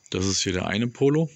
Das ist hier der eine Polo.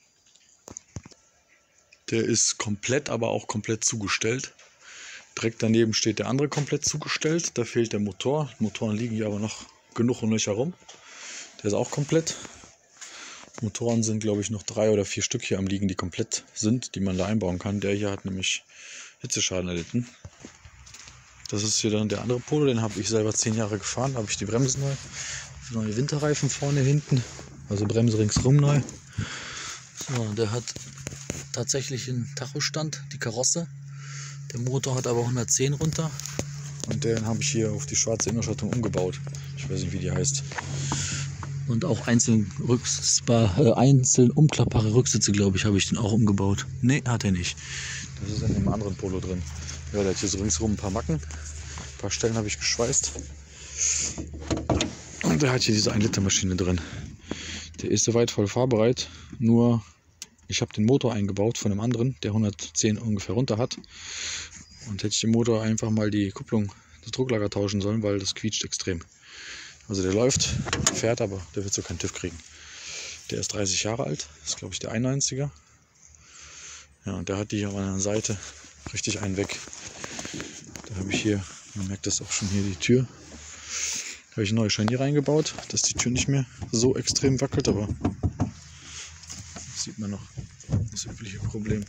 Der ist komplett, aber auch komplett zugestellt. Direkt daneben steht der andere komplett zugestellt. Da fehlt der Motor. Die Motoren liegen hier aber noch genug und nöcher rum. Der ist auch komplett. Motoren sind, glaube ich, noch 3 oder 4 Stück hier am Liegen, die komplett sind, die man da einbauen kann. Der hier hat nämlich Hitzeschaden erlitten. Das ist hier dann der andere Polo, den habe ich selber 10 Jahre gefahren. Da habe ich die Bremsen neu, neue Winterreifen vorne, hinten, also Bremse ringsrum neu. So, der hat tatsächlich einen Tachostand, die Karosse. Der Motor hat aber 110 runter. Und den habe ich hier auf die schwarze Innenausstattung umgebaut. Ich weiß nicht, wie die heißt. Und auch einzeln umklappbare Rücksitze, glaube ich, habe ich den auch umgebaut. Ne, hat er nicht. Das ist in dem anderen Polo drin. Ja, der hat hier so ringsrum ein paar Macken. Ein paar Stellen habe ich geschweißt. Und der hat hier diese 1 Liter Maschine drin. Der ist soweit voll fahrbereit. Nur ich habe den Motor eingebaut von einem anderen, der 110 ungefähr runter hat. Und hätte ich den Motor einfach mal die Kupplung, das Drucklager tauschen sollen, weil das quietscht extrem. Also der läuft, fährt, aber der wird so keinen TÜV kriegen. Der ist 30 Jahre alt, das ist glaube ich der 91er. Ja, und der hat die hier an der Seite richtig einen weg. Da habe ich hier, man merkt das auch schon hier, die Tür. Da habe ich ein neues Scharnier reingebaut, dass die Tür nicht mehr so extrem wackelt, aber das sieht man noch, das übliche Problem.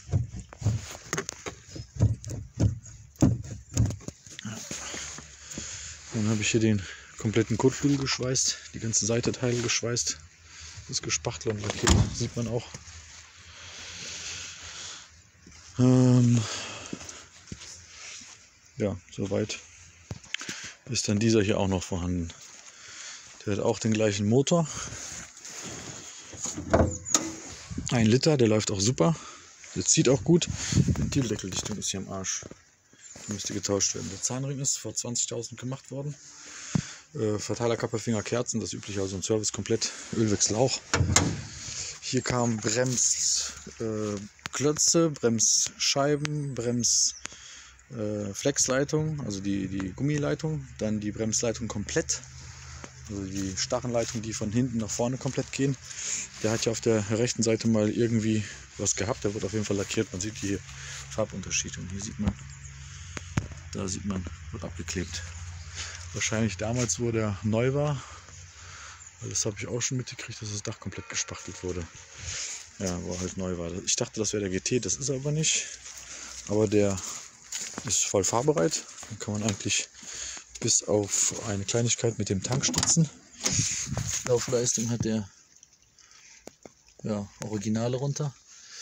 Ja. Dann habe ich hier den kompletten Kotflügel geschweißt, die ganze Seitenteile geschweißt, das gespachtelt und lackiert, sieht man auch. Ja, soweit ist dann dieser hier auch noch vorhanden. Der hat auch den gleichen Motor. 1 Liter, der läuft auch super. Der zieht auch gut. Die Ventildeckeldichtung ist hier am Arsch. Die müsste getauscht werden. Der Zahnring ist vor 20.000 gemacht worden. Verteilerkappe, Finger, Kerzen, das übliche, also ein Service komplett, Ölwechsel auch. Hier kamen Bremsklötze, Bremsscheiben, Flexleitung, also die Gummileitung, dann die Bremsleitung komplett, also die starren Leitungen, die von hinten nach vorne komplett gehen. Der hat ja auf der rechten Seite mal irgendwie was gehabt, der wird auf jeden Fall lackiert, man sieht hier Farbunterschiede und hier sieht man, da sieht man, wird abgeklebt. Wahrscheinlich damals, wo der neu war, weil das habe ich auch schon mitgekriegt, dass das Dach komplett gespachtelt wurde. Ja, wo er halt neu war. Ich dachte, das wäre der GT, das ist er aber nicht. Aber der ist voll fahrbereit. Dann kann man eigentlich bis auf eine Kleinigkeit mit dem Tankstutzen. Laufleistung hat der Originale runter.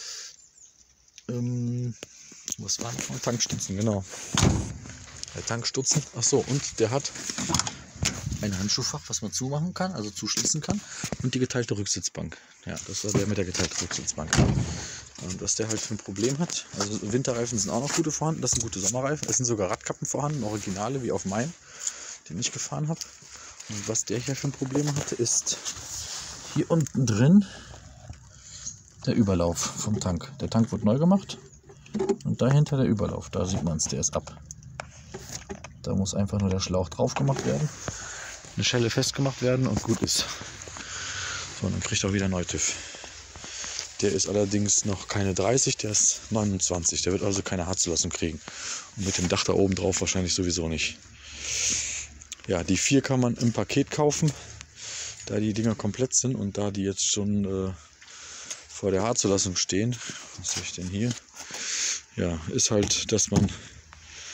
Was war noch? Tankstutzen, genau. Der Tankstutzen. Achso, und der hat ein Handschuhfach, was man zumachen kann, also zuschließen kann. Und die geteilte Rücksitzbank. Ja, das war der mit der geteilten Rücksitzbank. Und was der halt für ein Problem hat, also Winterreifen sind auch noch gute vorhanden, das sind gute Sommerreifen. Es sind sogar Radkappen vorhanden, Originale wie auf meinem, den ich gefahren habe. Und was der hier für ein Problem hatte, ist hier unten drin der Überlauf vom Tank. Der Tank wird neu gemacht und dahinter der Überlauf, da sieht man es, der ist ab. Da muss einfach nur der Schlauch drauf gemacht werden, eine Schelle festgemacht werden und gut ist. So, und dann kriegt er auch wieder neu TÜV. Der ist allerdings noch keine 30, der ist 29. Der wird also keine Haarzulassung kriegen. Und mit dem Dach da oben drauf wahrscheinlich sowieso nicht. Ja, die 4 kann man im Paket kaufen, da die Dinger komplett sind und da die jetzt schon vor der Haarzulassung stehen. Was habe ich denn hier? Ja, ist halt, dass man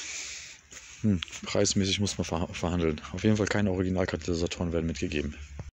preismäßig muss man verhandeln. Auf jeden Fall keine Originalkatalysatoren werden mitgegeben.